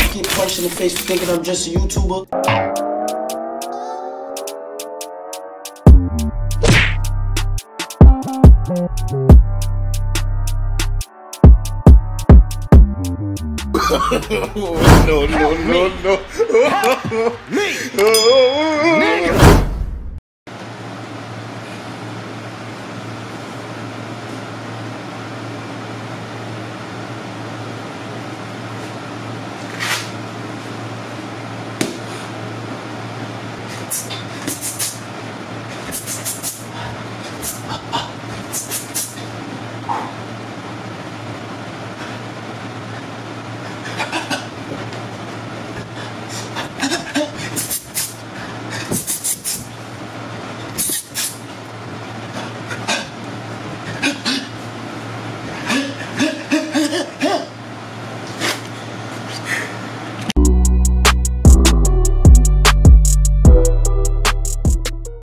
get punched in the face for thinking I'm just a YouTuber. No. Me, nigga.